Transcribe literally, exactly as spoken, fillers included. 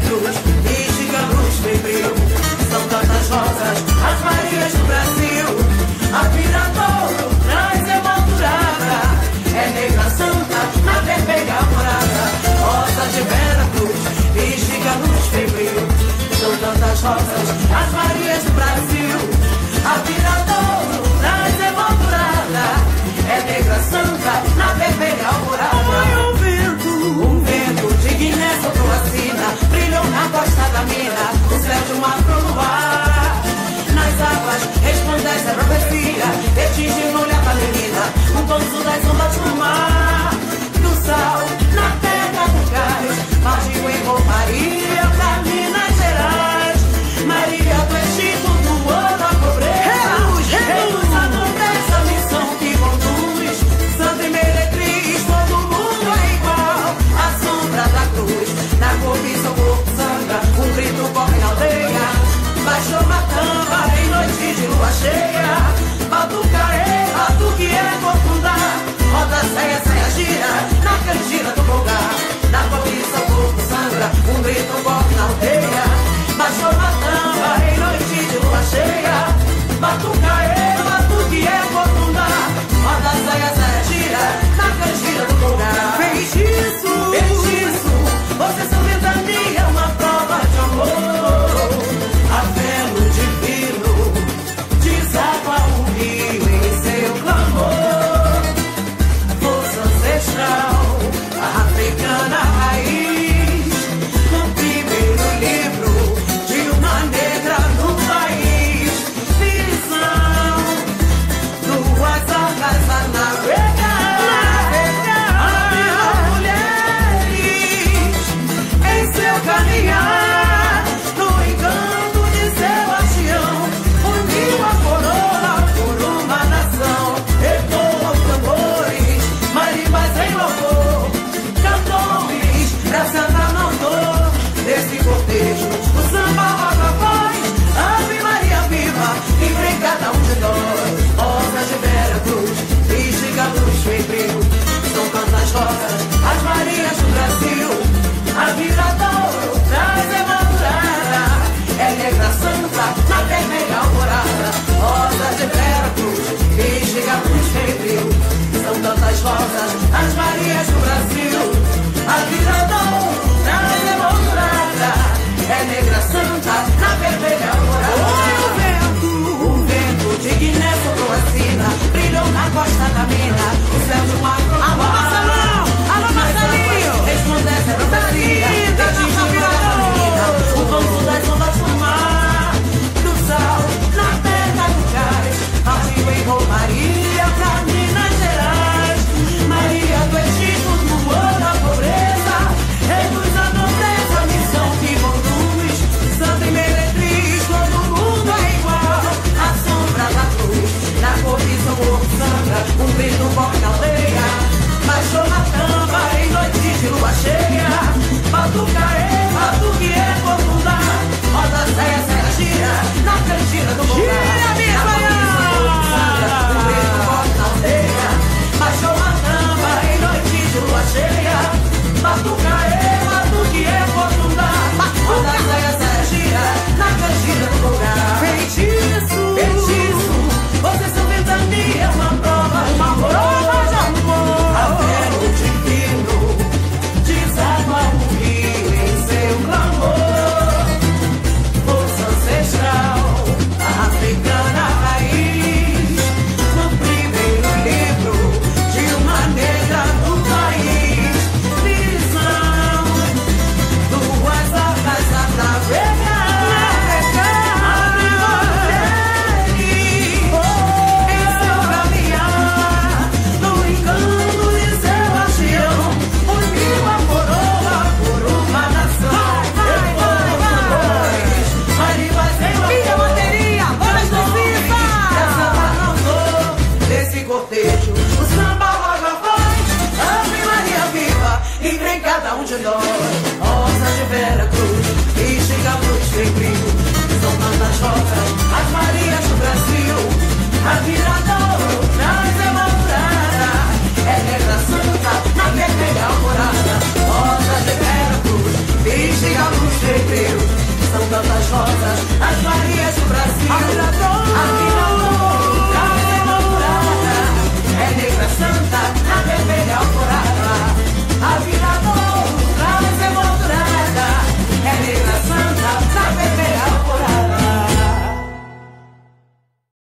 Cruz, bexiga, luz, febril. São tantas rosas, as Marias do Brasil. A Viradouro traz emoldurada, é negra santa na vermelha morada. Rosa de Vera Cruz, bexiga, luz, febril. São tantas rosas, as Marias do Brasil. A Viradouro traz emoldurada, é negra santa na vermelha alvorada. Ai, o vento, um vento de Guiné soprou a sina, brilhou na costa da mina, o céu de um afro no ar. Nas águas resplandece a profecia, atingindo-lhe a menina, o pouso das ondas do mar. Do sal, na terra do cais, partiu em Romaria pra Minas Gerais. Maria do Egito, do ouro à pobreza, reduz a nobreza, a missão que conduz. Santa e meretriz, todo mundo é igual. A sombra da cruz, na cobiça o corpo sangra, um grito corre na aldeia. Baixou uma tampa em noite de lua cheia. Batucaê, batuque é corcunda, roda, saia, saia, gira, na cantina do lugar. Na cobiça o corpo sangra, um grito corre na aldeia. Baixou uma tampa em noite de lua cheia. Batucaê, batuque é corcunda, roda, saia, saia, gira, na cantina do lugar. Feitiço, feitiço, você são ventania, uma prova de amor. A fé no divino desaba o rio em seu clamor. Força ancestral, a africana raiz, no primeiro livro de uma negra no país. Visão, duas arcas a navegar, abriram mulheres em seu caminhar. O samba roga voz, Ave Maria viva, em cada um de nós. Rosa de Vera Cruz, bexiga, luz, febril. São tantas rosas, as Marias do Brasil. A Viradouro traz emoldurada, é negra santa na vermelha alvorada. Rosa de Vera Cruz, bexiga, luz, febril. São tantas rosas, as Marias do Brasil. A Viradouro traz emoldurada, é negra santa na vermelha alvorada. O vento, o vento de Guiné soprou a sina, brilhou na costa da mina, o céu de um afro no ar. Alô, Marcelão! Alô, Marcelinho! Resplandece a profecia, atingiu a menina, o pouso das ondas do mar. Do sal, na terra do cais, partiu em Romaria pra Minas Gerais. Maria do Egito, do ouro à pobreza, reduz a nobreza, a missão que conduz. Santa e meretriz, todo mundo é igual. A sombra da cruz, na cobiça o corpo sangra, um grito corre na aldeia. Baixou uma tampa em noite de lua cheia. Batucaê, batuque é corcunda, roda, saia, saia, gira, na cantina do lugar. Na cobiça o corpo sangra, um grito corre na aldeia. Baixou uma tampa em noite de lua cheia. Batucaê, batuque é corcunda, roda, saia, saia, gira, na cantina do lugar. Feitiço, feitiço, vocês são ventania, uma prova, uma prova de amor. A fé no divino desaba o rio em seu clamor. Força ancestral, a africana raiz, no primeiro livro de uma negra no país. Visão, duas arcas a navegar, abriu mulheres em seu caminhar. No engano de seu hastião, uniu a coroa por uma nação. Depois, maribas em Minha bateria, bora precisa! Essa não sou desse cortejo. O samba roga voz, Ave Maria viva, livre em cada um de nós. Rosa de Vera Cruz, bexiga, luz, febril. São tantas rosas, as Marias do Brasil. A Viradouro traz emoldurada, é negra santa na vermelha alvorada. Rosa de Vera Cruz, bexiga, luz, febril. rosas, as Marias do Brasil.